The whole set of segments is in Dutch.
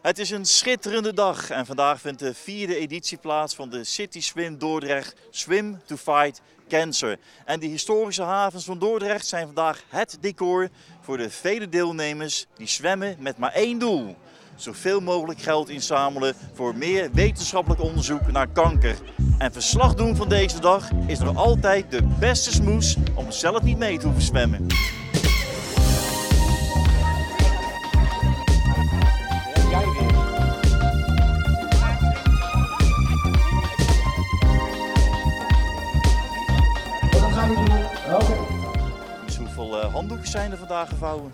Het is een schitterende dag en vandaag vindt de 4e editie plaats van de City Swim Dordrecht Swim to Fight Cancer. En de historische havens van Dordrecht zijn vandaag het decor voor de vele deelnemers die zwemmen met maar één doel. Zoveel mogelijk geld inzamelen voor meer wetenschappelijk onderzoek naar kanker. En verslag doen van deze dag is nog altijd de beste smoes om zelf niet mee te hoeven zwemmen. Dus hoeveel handdoeken zijn er vandaag gevouwen?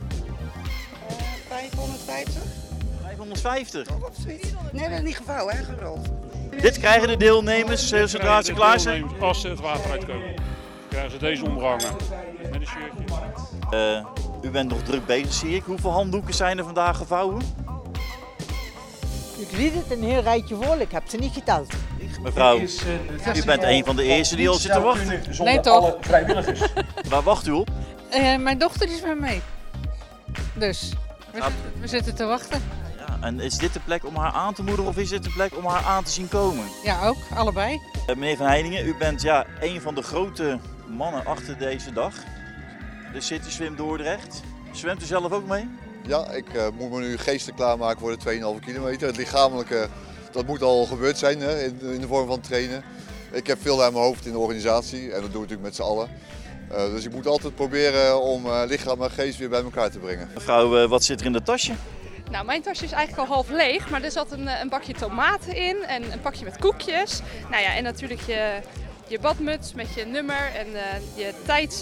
550? 550. Of zoiets. Nee, dat is niet gevouwen, hè, gerold. Dit krijgen de deelnemers zodra ze klaar zijn. Als ze het water uitkomen, krijgen ze deze omgehangen met een shirtje. U bent nog druk bezig, zie ik. Hoeveel handdoeken zijn er vandaag gevouwen? Ik zie het een heel rijtje vol, ik heb ze niet geteld. Mevrouw, u bent een van de eerste die al zit te wachten. Nee toch? Waar wacht u op? Mijn dochter is met mee. Dus, we zitten te wachten. Ja, en is dit de plek om haar aan te moedigen of is dit de plek om haar aan te zien komen? Ja, ook, allebei. Meneer Van Heiningen, u bent een van de grote mannen achter deze dag. De City Swim Dordrecht. Zwemt u zelf ook mee? Ja, ik moet me nu geestelijk klaarmaken voor de 2,5 kilometer. Het lichamelijke, dat moet al gebeurd zijn, hè, in de vorm van trainen. Ik heb veel aan mijn hoofd in de organisatie en dat doe ik natuurlijk met z'n allen. Dus ik moet altijd proberen om lichaam en geest weer bij elkaar te brengen. Mevrouw, wat zit er in dat tasje? Nou, mijn tasje is eigenlijk al half leeg, maar er zat een bakje tomaten in en een pakje met koekjes. Nou ja, en natuurlijk je badmuts met je nummer en je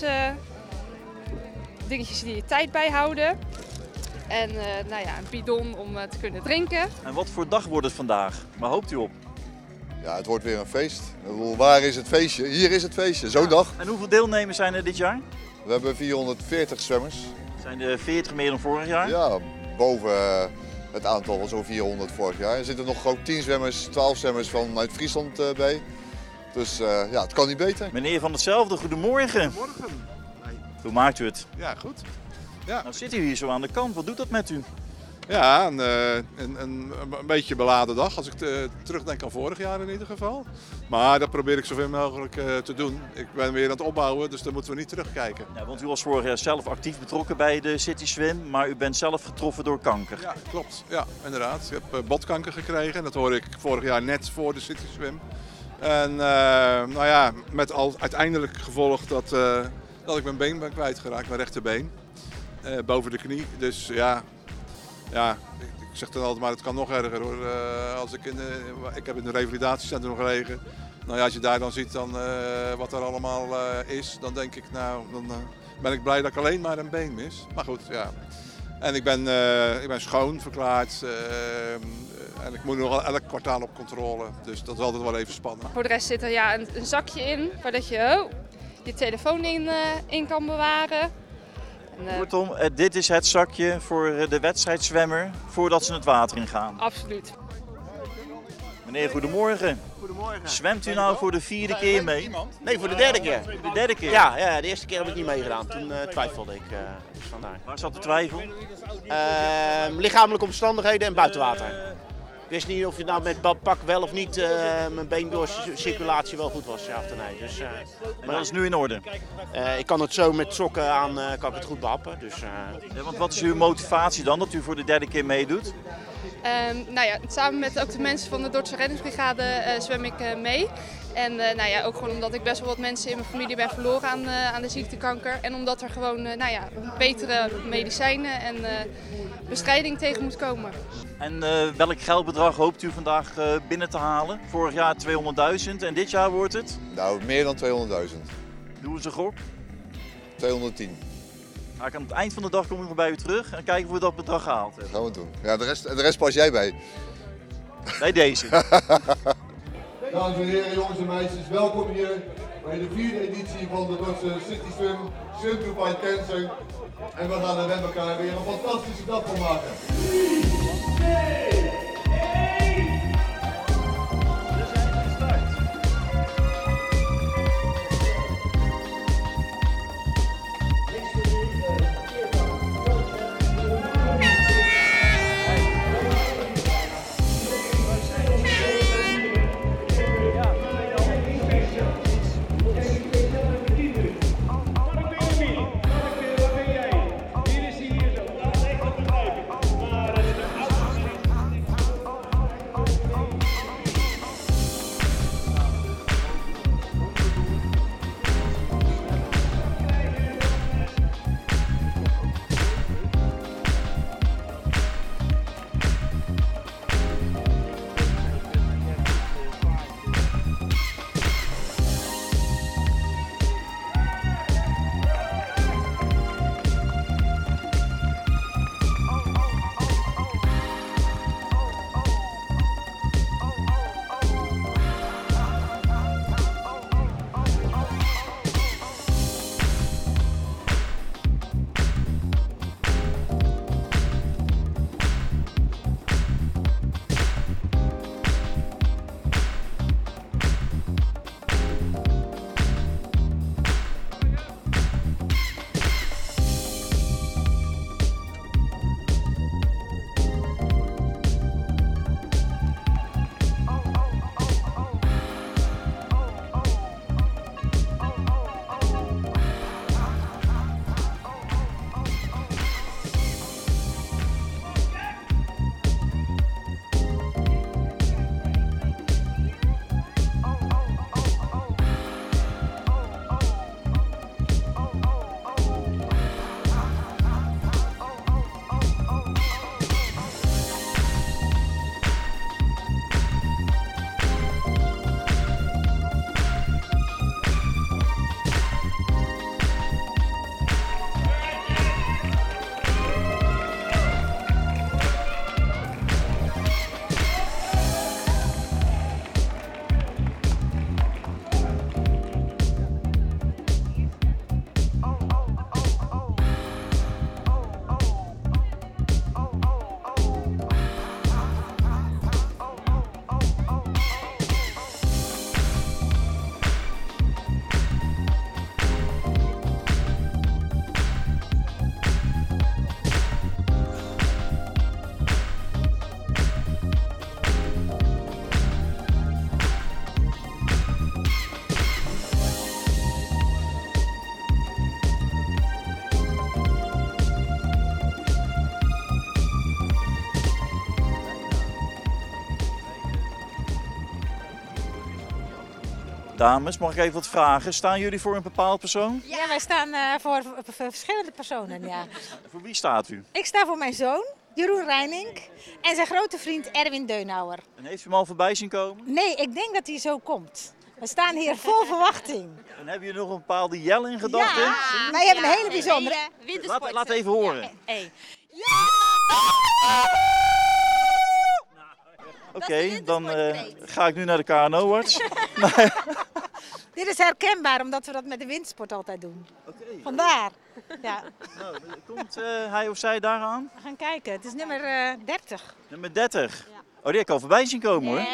dingetjes die je tijd bijhouden. En een bidon om te kunnen drinken. En wat voor dag wordt het vandaag? Waar hoopt u op? Ja, het wordt weer een feest. Ik bedoel, waar is het feestje? Hier is het feestje, zo'n dag. En hoeveel deelnemers zijn er dit jaar? We hebben 440 zwemmers. Zijn er 40 meer dan vorig jaar? Ja, boven het aantal van zo'n 400 vorig jaar. Er zitten nog ook 10 zwemmers, 12 zwemmers vanuit Friesland bij. Dus het kan niet beter. Meneer Van Hetzelfde, goedemorgen. Goedemorgen. Hoe maakt u het? Ja, goed. Ja, Nou zit u hier zo aan de kant, wat doet dat met u? ja een beetje beladen dag als ik terugdenk aan vorig jaar in ieder geval. Maar dat probeer ik zoveel mogelijk te doen. Ik ben weer aan het opbouwen, dus daar moeten we niet terugkijken. Ja, want u was vorig jaar zelf actief betrokken bij de City Swim, maar u bent zelf getroffen door kanker. Ja, klopt. Ja, inderdaad. Ik heb botkanker gekregen. Dat hoorde ik vorig jaar net voor de City Swim. En met uiteindelijk gevolg dat ik mijn been ben kwijtgeraakt, mijn rechterbeen. Boven de knie. Dus ja, ik zeg dan altijd maar het kan nog erger hoor. Ik heb in een revalidatiecentrum gelegen. Nou ja, als je daar dan ziet wat er allemaal is, dan denk ik dan ben ik blij dat ik alleen maar een been mis. Maar goed, ja. En ik ben schoon verklaard. En ik moet nog elk kwartaal op controle. Dus dat is altijd wel even spannend. Voor de rest zit er een zakje in, waar dat je je telefoon in kan bewaren. Kortom, dit is het zakje voor de wedstrijdzwemmer voordat ze het water ingaan. Absoluut. Meneer, goedemorgen. Goedemorgen. Zwemt u nou voor de 4e keer mee? Nee, voor de 3e keer. De 3e keer? Ja, de eerste keer heb ik niet meegedaan. Toen twijfelde ik. Dus vandaar. Waar zat de twijfel? Lichamelijke omstandigheden en buitenwater. Ik wist niet of je nou met pak wel of niet mijn beendoorcirculatie wel goed was, ja of nee. Dus, maar dat is nu in orde? Ik kan het zo met sokken aan kan ik het goed behappen. Dus, ja, want wat is uw motivatie dan dat u voor de 3e keer meedoet? Samen met ook de mensen van de Dordtse Reddingsbrigade zwem ik mee. En ook gewoon omdat ik best wel wat mensen in mijn familie ben verloren aan de ziektekanker. En omdat er gewoon betere medicijnen en bestrijding tegen moet komen. En welk geldbedrag hoopt u vandaag binnen te halen? Vorig jaar 200.000 en dit jaar wordt het? Nou, meer dan 200.000. Doen we ze gok? 210. Aan het eind van de dag kom ik nog bij u terug en kijken of we dat bedrag gehaald hebben. Dat gaan we doen. Ja, de rest pas jij bij. Bij deze. Dames en heren, jongens en meisjes, welkom hier bij de 4e editie van de Dordtse City Swim, Swim to Fight Cancer. En we gaan er met elkaar weer een fantastische dag van maken. 3, 2, 1. We zijn gestart. Dames, mag ik even wat vragen? Staan jullie voor een bepaald persoon? Ja, wij staan voor verschillende personen, ja. Voor wie staat u? Ik sta voor mijn zoon, Jeroen Reining, en zijn grote vriend Erwin Deunauer. En heeft u hem al voorbij zien komen? Nee, ik denk dat hij zo komt. We staan hier vol verwachting. En hebben jullie nog een bepaalde jel in gedachten? Ja, wij hebben een hele bijzondere... Laat even horen. Hey. Oké, dan ga ik nu naar de KNO-arts. Dit is herkenbaar, omdat we dat met de windsport altijd doen. Vandaar. Ja. Nou, komt hij of zij daar aan? We gaan kijken, het is nummer 30. Nummer 30. Oh, die heb ik al voorbij zien komen hoor.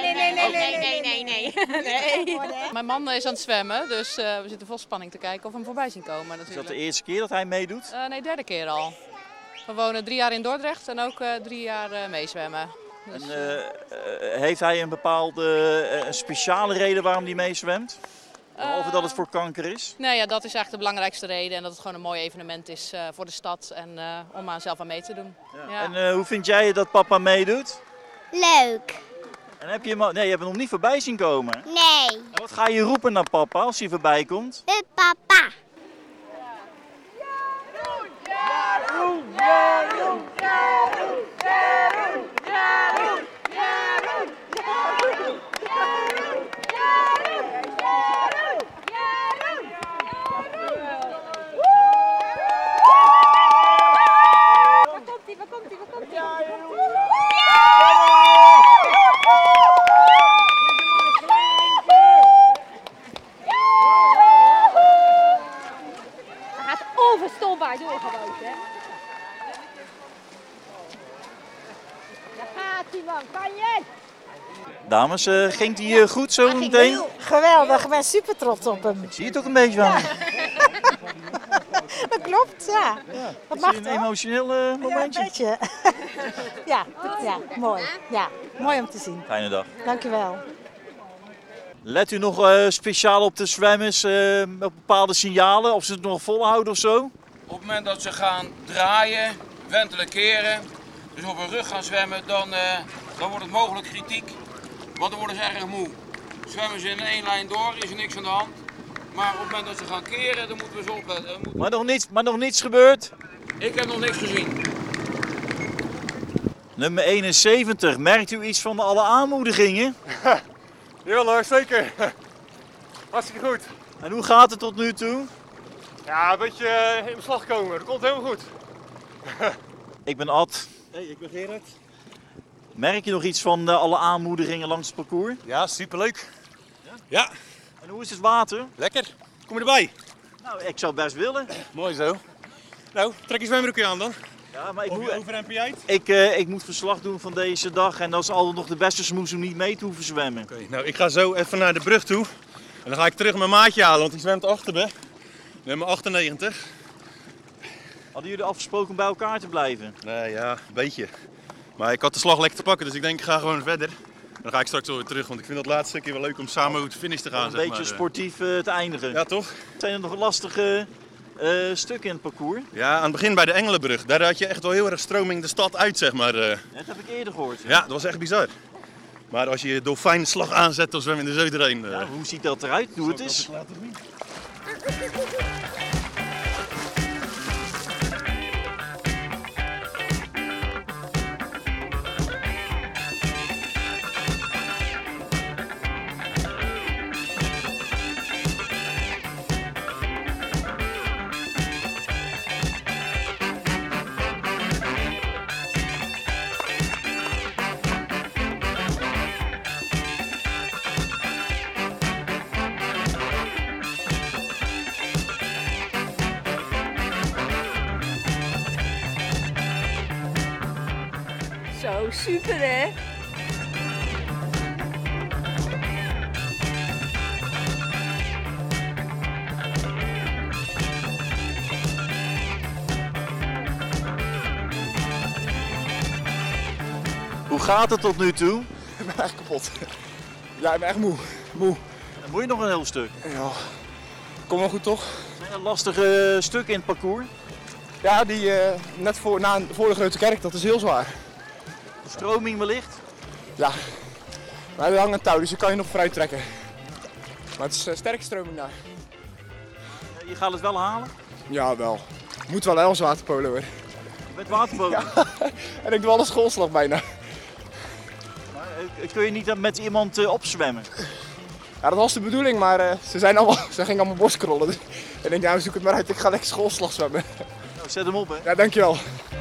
Nee. Mijn man is aan het zwemmen, dus we zitten vol spanning te kijken of we hem voorbij zien komen Is dat natuurlijk. de eerste keer dat hij meedoet? Nee, derde keer al. We wonen 3 jaar in Dordrecht en ook 3 jaar meezwemmen. Dus, En heeft hij een bepaalde een speciale reden waarom hij meezwemt? Behalve dat het voor kanker is? nee, ja, dat is eigenlijk de belangrijkste reden en dat het gewoon een mooi evenement is voor de stad en om aan zelf aan mee te doen. Ja. En hoe vind jij dat papa meedoet? Leuk. En heb je hem al... Nee, je hebt hem nog niet voorbij zien komen. Nee. En wat ga je roepen naar papa als hij voorbij komt? Papa. Hij gaat onverstoorbaar door gewoon, hè. Daar gaat hij, man. Kan je? Dames, ging die goed zo meteen? Geweldig, ik ben super trots op hem. Ik zie het ook een beetje van. Dat klopt, ja. Dat Is mag het een toch? emotioneel momentje? Ja, een beetje. ja, mooi. Ja, mooi om te zien. Fijne dag. Dankjewel. Let u nog speciaal op de zwemmers, op bepaalde signalen, of ze het nog volhouden of zo? Op het moment dat ze gaan draaien, wentelen, keren, dus op hun rug gaan zwemmen, dan wordt het mogelijk kritiek. Want dan worden ze erg moe. Zwemmen ze in één lijn door, is er niks aan de hand. Maar op het moment dat ze gaan keren, dan moeten we ze opletten. Maar nog niets gebeurd? Ik heb nog niks gezien. Nummer 71, merkt u iets van alle aanmoedigingen? Jawel hoor, zeker. Hartstikke goed. En hoe gaat het tot nu toe? Ja, een beetje in beslag komen. Dat komt helemaal goed. Ik ben Ad. Hey, ik ben Gerard. Merk je nog iets van alle aanmoedigingen langs het parcours? Ja, superleuk. Ja. En hoe is het water? Lekker. Kom je erbij? Nou, ik zou best willen. Mooi zo. Nou, trek je zwembroekje aan dan. Ja, maar over en uit. ik moet verslag doen van deze dag en dat is altijd nog de beste smoes om niet mee te hoeven zwemmen. Oké, nou ik ga zo even naar de brug toe. En dan ga ik terug mijn maatje halen, want die zwemt achter me. Nummer 98. Hadden jullie afgesproken om bij elkaar te blijven? Nee, ja, een beetje. Maar ik had de slag lekker te pakken, dus ik denk ik ga gewoon verder. En dan ga ik straks wel weer terug, want ik vind dat laatste stukje wel leuk om samen over de finish te gaan. Een beetje sportief te eindigen. Ja, toch? Zijn er nog lastige stukken in het parcours? Ja, aan het begin bij de Engelenbrug. Daar had je echt wel heel erg stroming de stad uit, zeg maar. Dat heb ik eerder gehoord. Ja, dat was echt bizar. Maar als je je dolfijnenslag aanzet, dan zwem je er zo doorheen. Ja, hoe ziet dat eruit? Doe het eens. Zo, super hè? Hoe gaat het tot nu toe? Ik ben echt kapot. Ja, ik ben echt moe. Dan moet je nog een heel stuk. Ja, kom wel goed toch? Zijn er lastige stukken in het parcours? Ja, die net voor de Grote Kerk, dat is heel zwaar. De stroming wellicht? Ja, maar we hangen een touw, dus je kan je nog vooruit trekken. Maar het is sterke stroming daar. Je gaat het wel halen? Ja, wel. Moet wel als waterpolo hoor. Je bent waterpolo? Ja. En ik doe alle schoolslag bijna. Maar, kun je niet met iemand opzwemmen? Ja, dat was de bedoeling, maar ze gingen allemaal borstkrollen. Dus ik denk, nou zoek het maar uit, ik ga lekker schoolslag zwemmen. Nou, zet hem op hè. Ja, dankjewel.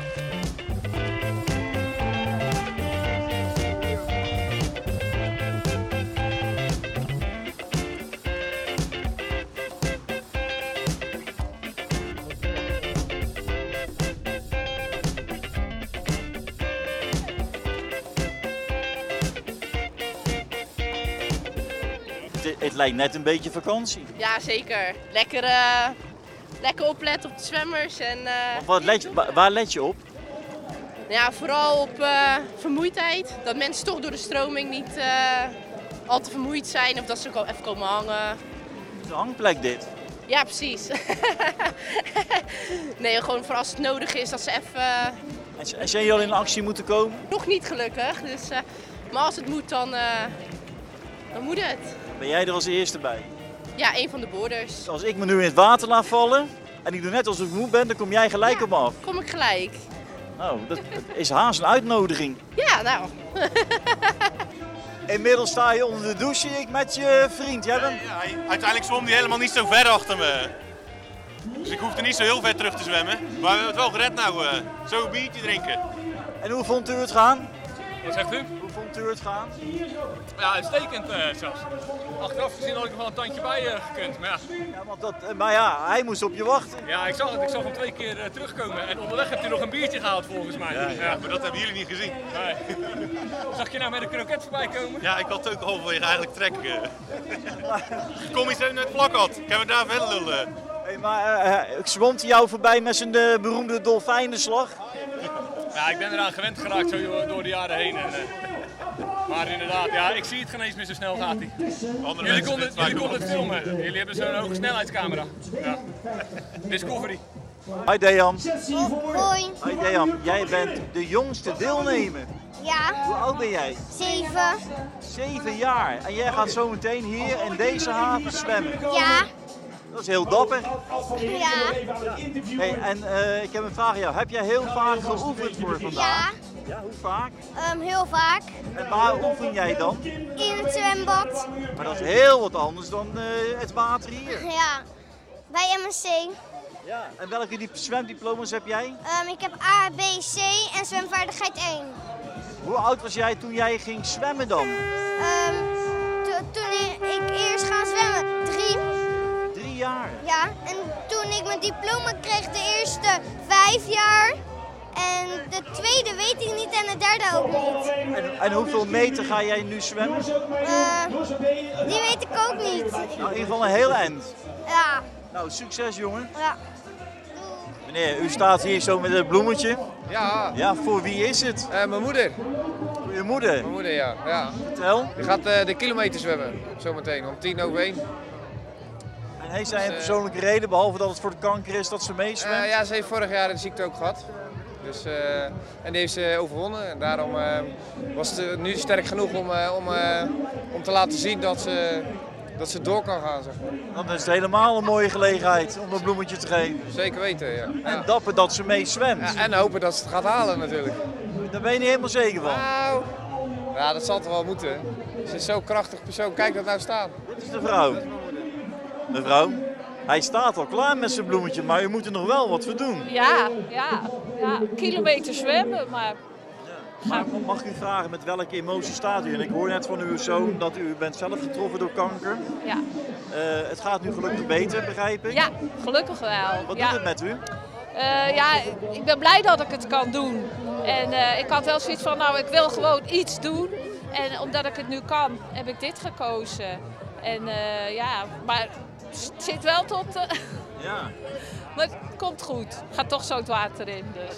Het lijkt net een beetje vakantie. Ja, zeker. Lekker opletten op de zwemmers. En, waar let je op? ja, vooral op vermoeidheid. Dat mensen toch door de stroming niet al te vermoeid zijn of dat ze even komen hangen. Het is een hangplek dit. Ja, precies. Nee, gewoon voor als het nodig is dat ze even... En zijn jullie in actie moeten komen? Nog niet gelukkig, dus, maar als het moet dan moet het. Ben jij er als eerste bij? Ja, een van de boarders. Als ik me nu in het water laat vallen en ik doe net alsof ik moe ben, dan kom jij gelijk op me af. Kom ik gelijk. Nou, dat is haast een uitnodiging. Ja, nou. Inmiddels sta je onder de douche, ik met je vriend. Jij bent... Uiteindelijk zwom hij helemaal niet zo ver achter me. Dus ik hoefde niet zo heel ver terug te zwemmen. Maar we hebben het wel gered nou. Zo een biertje drinken. En hoe vond u het gaan? Wat zegt u? Hoe vond u het gaan? Ja, uitstekend zelfs. Achteraf gezien had ik nog wel een tandje bij gekund, maar ja. Maar ja, hij moest op je wachten. Ja, ik zag het. Ik zag hem 2 keer terugkomen. En onderweg hebt u nog een biertje gehaald volgens mij. Ja, maar dat hebben jullie niet gezien. Nee. Zag je nou met een kroket voorbij komen? Ja, ik had ook halverwege eigenlijk trek. Ik kom iets uit het vlak had. Ik heb me daar verder lullen. Hey, maar zwemt hij jou voorbij met zijn beroemde dolfijnenslag? Ja, ik ben eraan gewend geraakt zo door de jaren heen. Maar inderdaad, ja, ik zie het geen eens meer, zo snel gaat hij. Jullie konden het filmen. Jullie hebben zo'n hoge snelheidscamera. Ja. Discovery. Hi Dejan. Hoi. Hi Dejan, jij bent de jongste deelnemer. Ja. Hoe oud ben jij? 7. 7 jaar. En jij gaat zo meteen hier in deze haven zwemmen. Ja. Dat is heel dapper. Ja. Hey, en ik heb een vraag aan jou. Heb jij heel vaak geoefend voor vandaag? Ja, hoe vaak? Heel vaak. En waar oefen jij dan? In het zwembad. Maar dat is heel wat anders dan het water hier. Ja. Bij MSC. Ja. En welke zwemdiploma's heb jij? Ik heb A, B, C en zwemvaardigheid 1. Hoe oud was jij toen jij ging zwemmen dan? Toen ik eerst ga zwemmen, 3. 3 jaar? Ja, en toen ik mijn diploma kreeg, de eerste 5 jaar. En de tweede weet ik niet en de derde ook niet. En hoeveel meter ga jij nu zwemmen? Die weet ik ook niet. Nou, in ieder geval een heel eind. Ja. Nou, succes jongen. Ja. Meneer, u staat hier zo met het bloemetje. Ja. Ja, voor wie is het? Mijn moeder. Voor je moeder? Mijn moeder, ja. Vertel. Die gaat de kilometer zwemmen, zometeen, om 10:01. En heeft zij een persoonlijke reden, behalve dat het voor de kanker is, dat ze meezwemt? Ja, ze heeft vorig jaar de ziekte ook gehad. Dus, en die heeft ze overwonnen. En daarom was het nu sterk genoeg om te laten zien dat ze door kan gaan. Zeg maar. Dan is het helemaal een mooie gelegenheid om een bloemetje te geven. Zeker weten, ja. En dapper dat ze mee zwemt. Ja, en hopen dat ze het gaat halen natuurlijk. Daar ben je niet helemaal zeker van? Nou, ja, dat zal toch wel moeten. Ze is zo'n krachtig persoon. Kijk dat nou staan. Dit is de vrouw. Mevrouw, hij staat al klaar met zijn bloemetje, maar u moet er nog wel wat voor doen. Ja. Kilometer zwemmen, maar... Maar mag ik u vragen met welke emotie staat u? En ik hoor net van uw zoon dat u bent zelf getroffen door kanker. Ja. Het gaat nu gelukkig beter, begrijp ik? Ja, gelukkig wel. Wat doet het met u? Ik ben blij dat ik het kan doen. En ik had wel zoiets van, nou, ik wil gewoon iets doen. En omdat ik het nu kan, heb ik dit gekozen. En maar het zit wel tot... Ja. Maar het komt goed. Gaat toch zo het water in, dus.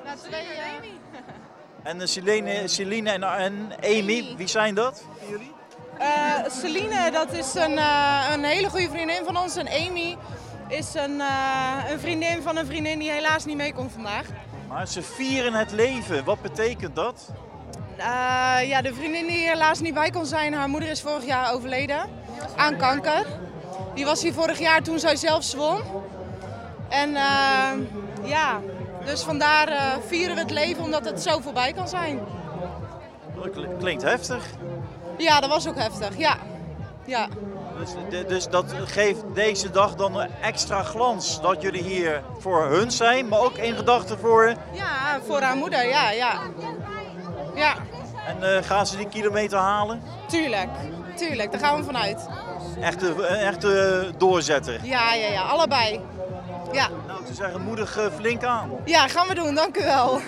En Celine en Amy, wie zijn dat voor jullie? Celine, dat is een hele goede vriendin van ons. En Amy is een vriendin van een vriendin die helaas niet mee kon vandaag. Maar ze vieren het leven. Wat betekent dat? De vriendin die helaas niet bij kon zijn, haar moeder is vorig jaar overleden. aan kanker. Die was hier vorig jaar toen zij zelf zwom. En ja, dus vandaar vieren we het leven omdat het zo voorbij kan zijn. Klinkt heftig. Ja, dat was ook heftig, ja. Ja. Dus dat geeft deze dag dan een extra glans. Dat jullie hier voor hun zijn, maar ook in gedachten voor... Ja, voor haar moeder, ja. Ja. En gaan ze die kilometer halen? Tuurlijk, daar gaan we vanuit. Echte doorzetter. Ja, allebei. Ja. Nou, te zeggen, moedig flink aan. Ja, gaan we doen, dank u wel.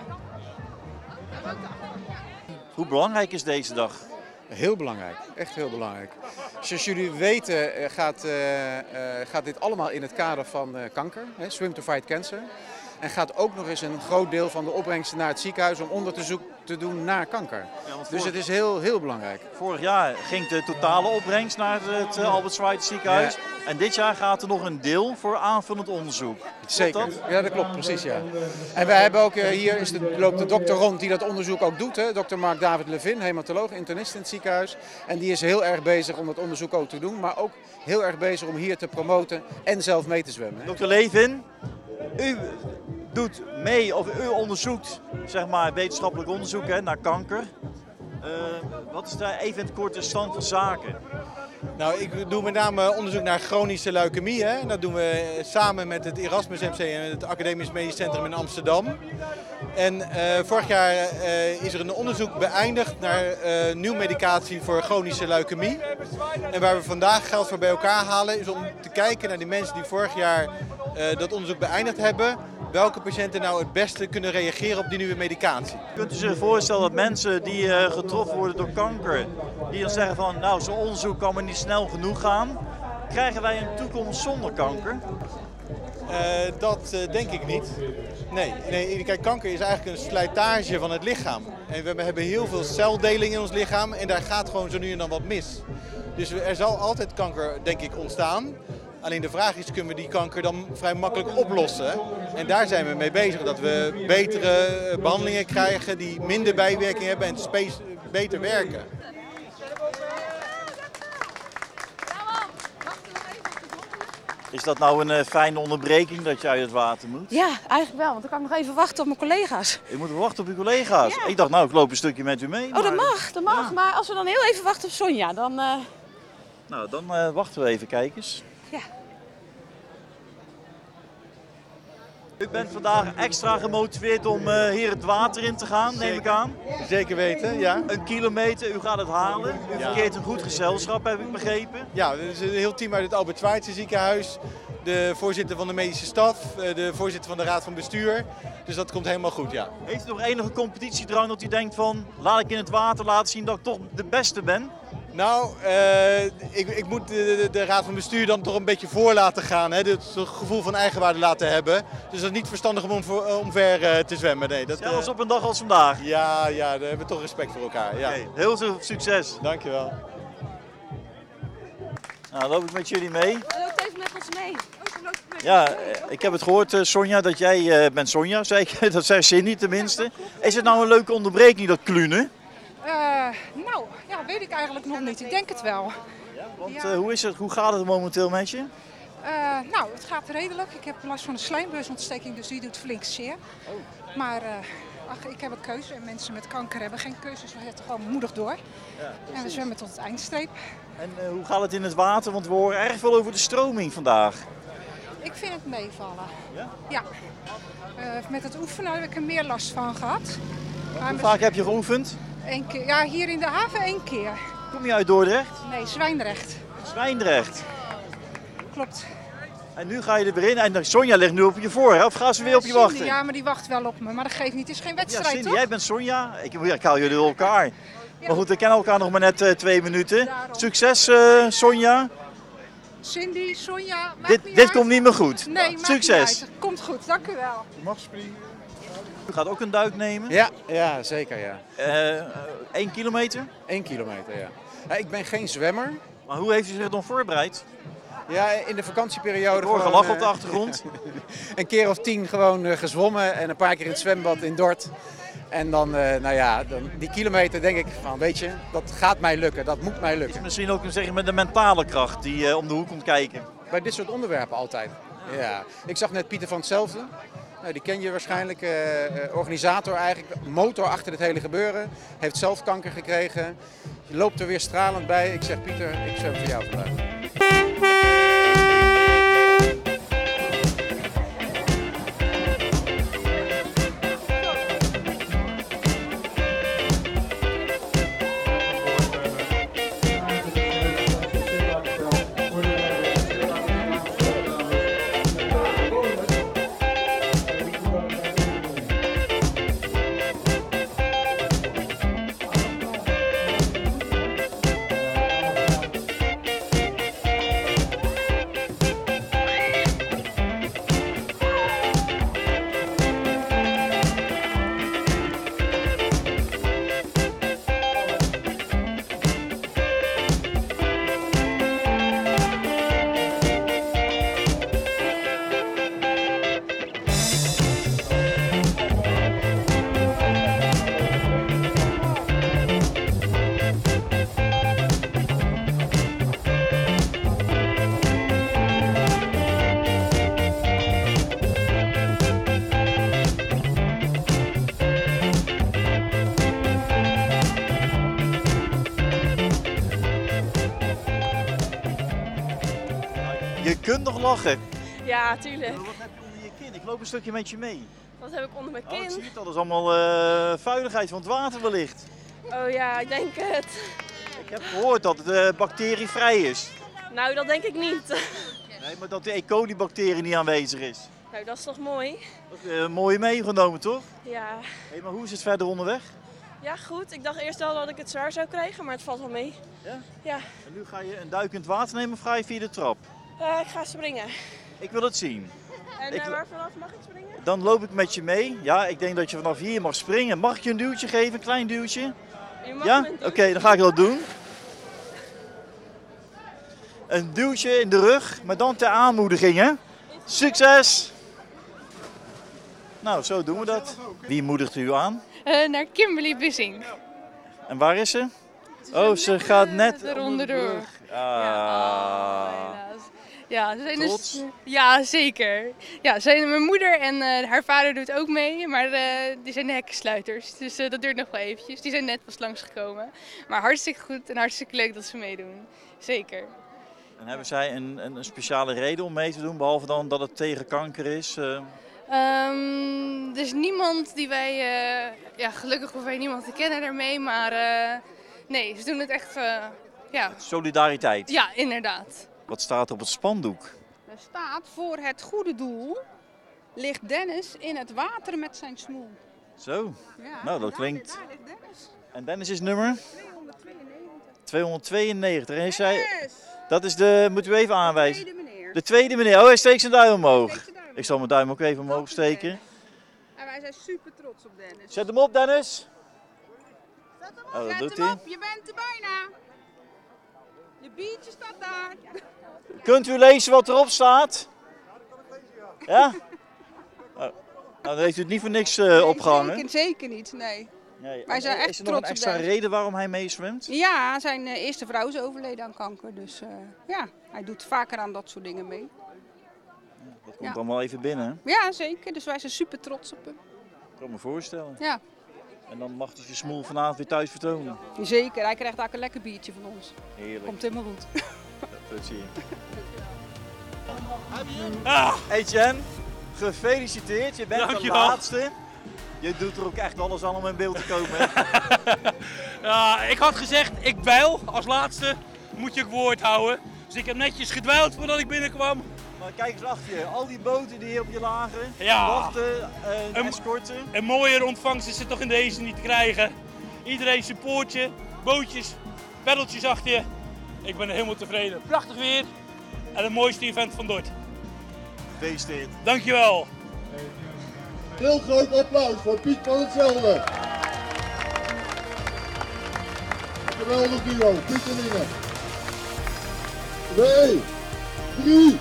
Hoe belangrijk is deze dag? Heel belangrijk, echt heel belangrijk. Zoals jullie weten gaat dit allemaal in het kader van kanker, Swim to Fight Cancer. En gaat ook nog eens een groot deel van de opbrengsten naar het ziekenhuis om onderzoek te doen naar kanker. Dus het is heel belangrijk. Vorig jaar ging de totale opbrengst naar het Albert Schweitzer ziekenhuis. Ja. En dit jaar gaat er nog een deel voor aanvullend onderzoek. Zeker, ja dat klopt, precies ja. En wij hebben ook, hier loopt de dokter rond die dat onderzoek ook doet. Hè? Dr. Mark David Levin, hematoloog, internist in het ziekenhuis. En die is heel erg bezig om dat onderzoek ook te doen. Maar ook heel erg bezig om hier te promoten en zelf mee te zwemmen. Hè? Dr. Levin, u doet mee of u onderzoekt zeg maar, wetenschappelijk onderzoek naar kanker. Wat is daar even in het korte stand van zaken? Nou, ik doe met name onderzoek naar chronische leukemie. Hè. Dat doen we samen met het Erasmus MC en het Academisch Medisch Centrum in Amsterdam. En vorig jaar is er een onderzoek beëindigd naar nieuwe medicatie voor chronische leukemie. En waar we vandaag geld voor bij elkaar halen is om te kijken naar die mensen die vorig jaar dat onderzoek beëindigd hebben. Welke patiënten nou het beste kunnen reageren op die nieuwe medicatie. Kunt u zich voorstellen dat mensen die getroffen worden door kanker, die dan zeggen van nou zo'n onderzoek kan maar niet snel genoeg gaan. Krijgen wij een toekomst zonder kanker? Dat denk ik niet. Nee, kijk, kanker is eigenlijk een slijtage van het lichaam. En we hebben heel veel celdeling in ons lichaam en daar gaat gewoon zo nu en dan wat mis. Dus er zal altijd kanker, denk ik, ontstaan. Alleen de vraag is, kunnen we die kanker dan vrij makkelijk oplossen? En daar zijn we mee bezig, dat we betere behandelingen krijgen die minder bijwerkingen hebben en beter werken. Is dat nou een fijne onderbreking dat je uit het water moet? Ja, eigenlijk wel, want dan kan ik nog even wachten op mijn collega's. Je moet wachten op je collega's? Ja. Ik dacht nou, ik loop een stukje met u mee. Maar... Oh, dat mag. Ja. Maar als we dan heel even wachten op Sonja, dan... Nou, dan wachten we even, kijk eens. Ja. U bent vandaag extra gemotiveerd om hier het water in te gaan, neem ik aan? Zeker weten, ja. Een kilometer, u gaat het halen. U verkeert een goed gezelschap, heb ik begrepen. Ja, er is een heel team uit het Albert Schweitzer ziekenhuis. De voorzitter van de medische staf, de voorzitter van de raad van bestuur. Dus dat komt helemaal goed, ja. Heeft u nog enige competitiedrang dat u denkt van, laat ik in het water laten zien dat ik toch de beste ben? Nou, ik moet de raad van bestuur dan toch een beetje voor laten gaan. Hè? Het gevoel van eigenwaarde laten hebben. Dus dat is niet verstandig om omver te zwemmen. Nee, dat, zelfs op een dag als vandaag? Ja, daar hebben we toch respect voor elkaar. Ja. Okay, heel veel succes. Dankjewel. Nou, dan loop ik met jullie mee. Loopt even met ons mee. Ja, ik heb het gehoord, Sonja, dat jij bent Sonja, zei ik. Dat zei Cindy tenminste. Is het nou een leuke onderbreking, dat klunen? Nou, ja, weet ik eigenlijk nog niet. Ik denk het wel. Want hoe is het? Hoe gaat het momenteel met je? Nou, het gaat redelijk. Ik heb last van een slijmbeursontsteking, dus die doet flink zeer. Maar ik heb een keuze en mensen met kanker hebben geen keuze, dus we zetten gewoon moedig door. Ja, en we zwemmen tot het eindstreep. En hoe gaat het in het water? Want we horen erg veel over de stroming vandaag. Ik vind het meevallen. Ja? Ja. Met het oefenen heb ik er meer last van gehad. Hoe vaak heb je geoefend? 1 keer. Ja, hier in de haven 1 keer. Kom je uit Dordrecht? Nee, Zwijndrecht. Zwijndrecht? Klopt. En nu ga je er weer in en Sonja ligt nu op je voor, hè? Of gaan ze weer op je Cindy, wachten? Ja, maar die wacht wel op me. Maar dat geeft niet. Het is geen wedstrijd, ja, Cindy, toch? Jij bent Sonja. Ik haal jullie door elkaar. Ja. Maar goed, we kennen elkaar nog maar net 2 minuten. Daarom. Succes, Sonja. Cindy, Sonja, dit komt niet meer goed. Nee, succes. Komt goed, dank u wel. Je mag springen. U gaat ook een duik nemen? Ja, zeker ja. 1 kilometer? 1 kilometer, ja. Ik ben geen zwemmer. Maar hoe heeft u zich dan voorbereid? Ja, in de vakantieperiode. Ik hoor gelach op de achtergrond. Een keer of 10 gewoon gezwommen en een paar keer in het zwembad in Dort. En dan, dan die kilometer denk ik van, weet je, dat gaat mij lukken, dat moet mij lukken. Is misschien ook met de mentale kracht die om de hoek komt kijken. Bij dit soort onderwerpen altijd. Ja. Ik zag net Pieter van Hetzelfde. Nou, die ken je waarschijnlijk, organisator eigenlijk, motor achter het hele gebeuren. Heeft zelf kanker gekregen. Je loopt er weer stralend bij. Ik zeg Pieter, ik zwem voor jou vandaag. Je kunt nog lachen. Ja, tuurlijk. Wat heb je onder je kin? Ik loop een stukje met je mee. Wat heb ik onder mijn kin? Ik zie het al, dat is allemaal vuiligheid van het water wellicht. Oh ja, ik denk het. Ik heb gehoord dat het bacterievrij is. Nou, dat denk ik niet. Nee, maar dat de E. coli-bacterie niet aanwezig is. Nou, dat is toch mooi? Dat is mooi meegenomen, toch? Ja. Hey, maar hoe is het verder onderweg? Ja, goed. Ik dacht eerst wel dat ik het zwaar zou krijgen, maar het valt wel mee. Ja? Ja. En nu ga je een duik in het water nemen of ga je via de trap? Ik ga springen. Ik wil het zien. En waar vanaf mag ik springen? Dan loop ik met je mee. Ja, ik denk dat je vanaf hier mag springen. Mag ik je een duwtje geven, een klein duwtje? Ja? Oké, dan ga ik dat doen. Een duwtje in de rug, maar dan ter aanmoediging, hè? Succes! Nou, zo doen we dat. Wie moedigt u aan? Naar Kimberly Bissing. En waar is ze? Oh, ze gaat net de ronde door. Ah. Ja, ze zijn Trots? dus, ja, zeker. Ja, mijn moeder en haar vader doet ook mee, maar die zijn de hekkensluiters. Dus dat duurt nog wel eventjes. Die zijn net pas langsgekomen. Maar hartstikke goed en hartstikke leuk dat ze meedoen. Zeker. En hebben zij een speciale reden om mee te doen, behalve dan dat het tegen kanker is? Er is niemand die wij, ja, gelukkig hoeven wij niemand te kennen daarmee, maar nee, ze doen het echt, ja. Solidariteit. Ja, inderdaad. Wat staat op het spandoek? Er staat voor het goede doel ligt Dennis in het water met zijn smoel. Zo, Ja, nou dat klinkt... Daar ligt Dennis. En Dennis is nummer? 292. En zij... Dennis! Dat is de, moet u even aanwijzen. tweede meneer. De tweede meneer. Oh, hij steekt zijn duim omhoog. Ik zal mijn duim ook even omhoog steken. En wij zijn super trots op Dennis. Zet hem op, Dennis. Oh, dat Zet doet hem hij. op, je bent er bijna. Je biertje staat daar. Kunt u lezen wat erop staat? Ja? Oh. Nou, dan heeft u het niet voor niks opgehangen. Zeker niet, nee. Nee. Wij zijn echt Is er nog trots een op extra Dennis. reden waarom hij meezwemt? Ja, zijn eerste vrouw is overleden aan kanker. Dus ja, hij doet vaker aan dat soort dingen mee. Dat komt allemaal even binnen. Hè? Ja, zeker. Dus wij zijn super trots op hem. Ik kan me voorstellen. Ja, En dan mag hij zijn smoel vanavond weer thuis vertonen. zeker. Hij krijgt ook een lekker biertje van ons. Heerlijk. Komt helemaal goed. Dat zie je. Hey Jen, gefeliciteerd. Je bent de Dankjewel. laatste. Je doet er ook echt alles aan om in beeld te komen. Hè? Ja, ik had gezegd, ik bijl als laatste. Moet je ook woord houden. Dus ik heb netjes gedwijld voordat ik binnenkwam. Maar kijk eens achter je. Al die boten die hier op je lagen. Ja. Wachten, escorten. Een mooiere ontvangst is er toch in deze niet te krijgen. Iedereen supportje, bootjes, peddeltjes achter je. Ik ben helemaal tevreden. Prachtig weer en het mooiste event van Dort. Gefeliciteerd. Dankjewel. Heel groot applaus voor Piet van Hetzelfde. Geweldig duo, Piet en Inge. 2, 3.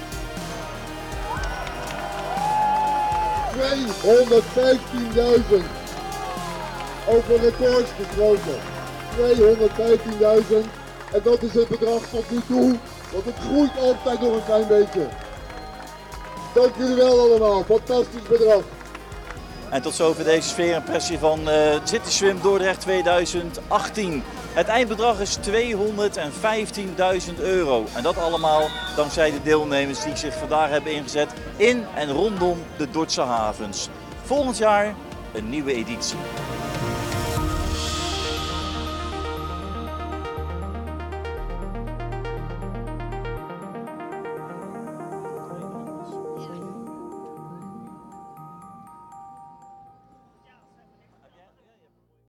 215.000. over records gesproken. 215.000 en dat is het bedrag tot nu toe, want het groeit altijd nog een klein beetje. Dank jullie wel allemaal, fantastisch bedrag. En tot zover deze sfeerimpressie van City Swim Dordrecht 2018. Het eindbedrag is €215.000. En dat allemaal dankzij de deelnemers die zich vandaag hebben ingezet in en rondom de Dordtse havens. Volgend jaar een nieuwe editie.